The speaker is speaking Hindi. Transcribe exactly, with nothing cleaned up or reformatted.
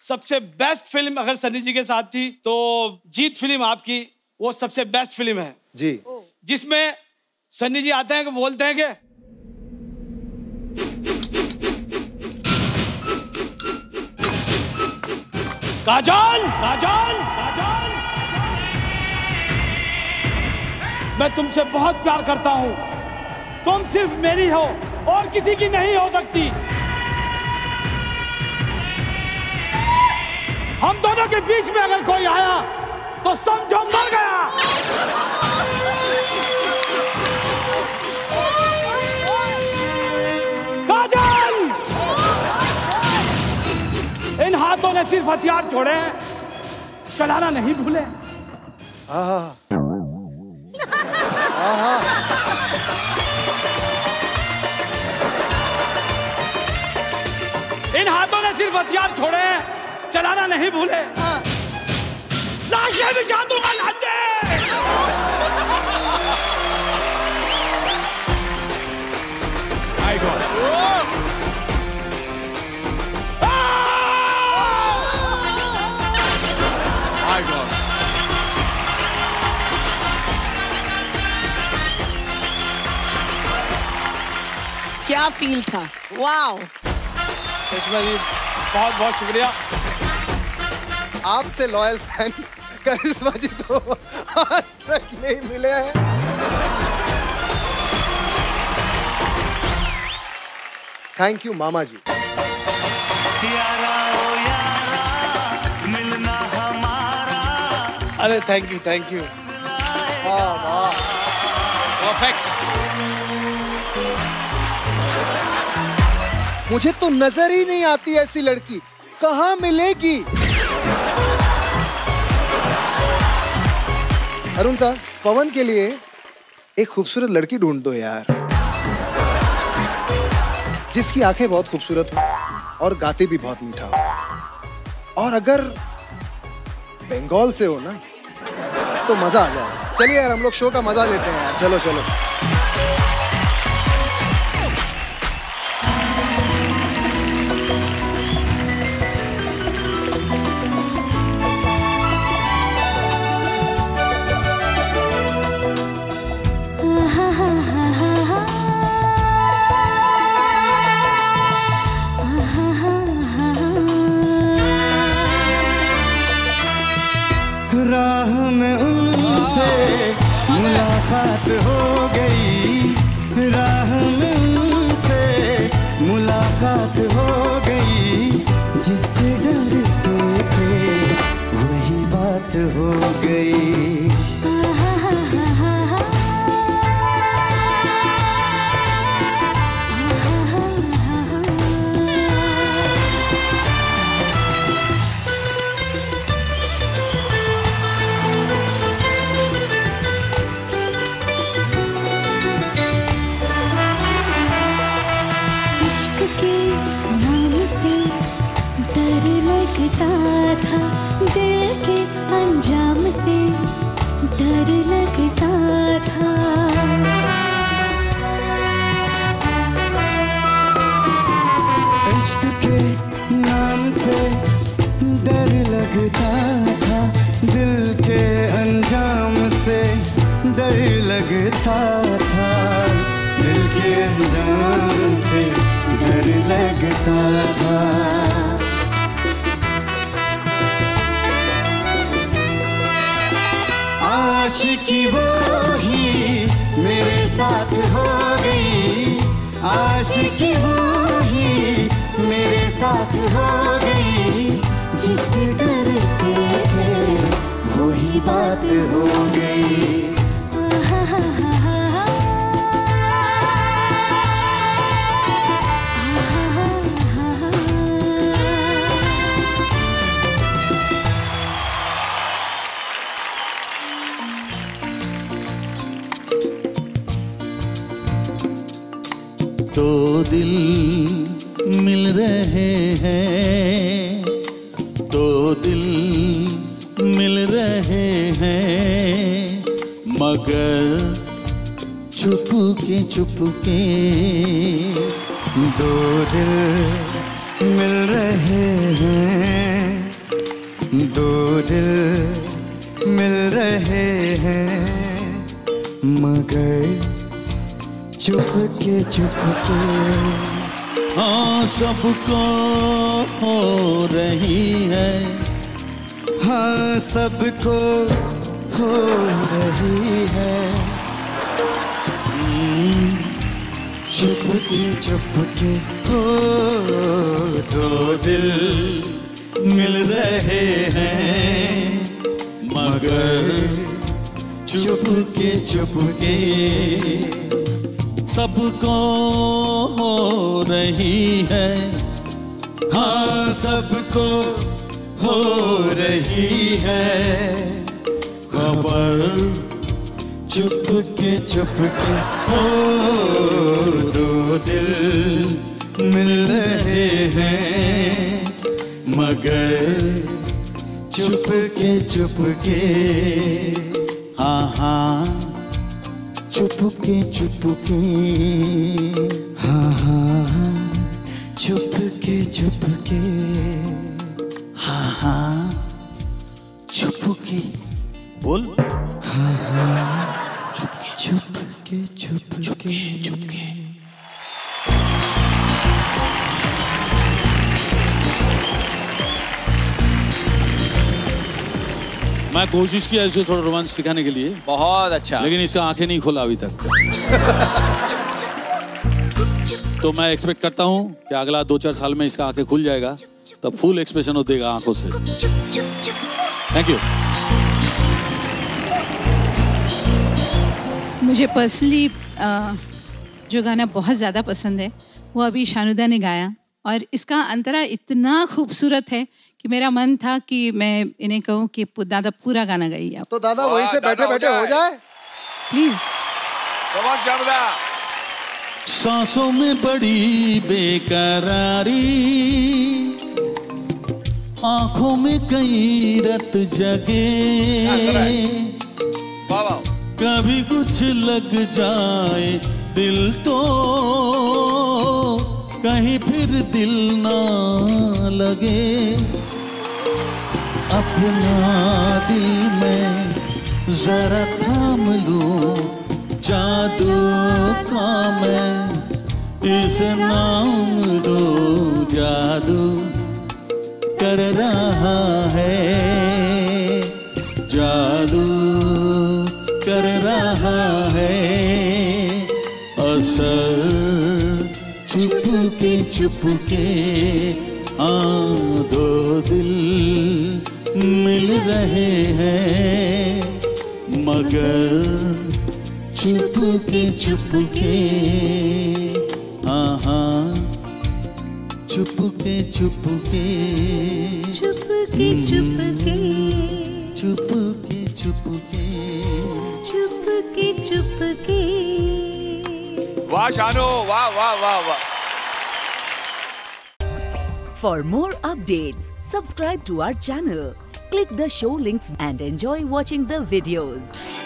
सबसे बेस्ट फिल्म अगर सनी जी के साथ थी तो जीत फिल्म आपकी वो सबसे बेस्ट फिल्म है जी, जिसमें सनी जी आते हैं कि बोलते हैं कि काजल काजल काजल मैं तुमसे बहुत प्यार करता हूं, तुम सिर्फ मेरी हो और किसी की नहीं हो सकती। हम दोनों के बीच में अगर कोई आया तो समझो मर गया। काजल, इन हाथों ने सिर्फ हथियार छोड़े हैं, चलाना नहीं भूले। आहा आहा इन हाथों ने सिर्फ हथियार छोड़े हैं, चलाना नहीं भूले। लाशें बिछा दूंगा, लाशें। My God. My God. क्या फील था, वाओ। करिश्मा जी बहुत बहुत शुक्रिया। आपसे लॉयल फैन करिश्मा जी तो आज तक नहीं मिले हैं। थैंक यू मामा जी। यारा ओ यारा, मिलना हमारा। अरे थैंक यू थैंक यू। वाह वाह, Perfect. मुझे तो नजर ही नहीं आती ऐसी लड़की, कहाँ मिलेगी? अरुण दा, पवन के लिए एक खूबसूरत लड़की ढूंढ दो यार, जिसकी आंखें बहुत खूबसूरत हो और गाती भी बहुत मीठा हो, और अगर बंगाल से हो ना तो मजा आ जाए। चलिए यार, हम लोग शो का मजा लेते हैं यार, चलो चलो। राह में उनसे मुलाकात हो गई, राह में उनसे मुलाकात हो गई, जिससे डरते थे वही बात हो गई। था दिल के अंजाम से डर लगता था। इश्क के नाम से डर लगता था, दिल के अंजाम से डर लगता था, दिल के अंजाम से डर लगता था। आशिकी वो ही मेरे साथ हो गई, आशिकी वो ही मेरे साथ हो गई, जिससे डरते थे वही बात हो गई। दो दिल मिल रहे हैं, दो दिल मिल रहे हैं, मगर चुपके चुपके दो दिल मिल रहे हैं, दो दिल मिल रहे हैं मगर चुपके चुपके। हाँ सबको हो रही है, हाँ सबको हो रही है चुपके चुपके। हो दो दिल मिल रहे हैं मगर चुपके चुपके। सबको हो रही है, हाँ सबको हो रही है खबर चुपके चुपके। हो दो दिल मिल रहे हैं मगर चुपके चुपके। हाँ हाँ चुपके चुपके। हाँ हाँ चुपके चुपके। हाँ हाँ चुपके बोल। हाँ हाँ चुपके चुपके चुपके चुपके। मैं कोशिश किया इसे थोड़ा रोमांच सिखाने के लिए, बहुत अच्छा, लेकिन इसका आंखें नहीं खोला अभी तक। तो मैं एक्सपेक्ट करता हूँ कि अगला दो चार साल में इसका आंखें खुल जाएगा, तब फुल एक्सप्रेशन हो देगा आंखों से। Thank you. मुझे पर्सनली जो गाना बहुत ज़्यादा पसंद है वो अभी शानुदा ने गाया, और इसका अंतरा इतना खूबसूरत है कि मेरा मन था कि मैं इन्हें कहूँ कि दादा पूरा गाना गाइए आप। तो दादा वहीं से बैठे बैठे हो जाए प्लीज। सांसों में बड़ी बेकरारी, आंखों में कई रत जगे, कभी कुछ लग जाए दिल तो कहीं फिर दिल ना लगे। अपना दिल में जरा थाम लूं जादू का मैं, इसे नाम दो जादू कर रहा है, जादू कर रहा है असर चुपके चुपके। हाँ दो दिल मिल रहे हैं मगर चुपके चुपके। हाँ हाँ चुपके चुपके चुपके चुपके चुपके चुपके चुपके चुपके। वाह शानू, वाह वाह वाह वाह। For more updates, subscribe to our channel, click the show links and enjoy watching the videos.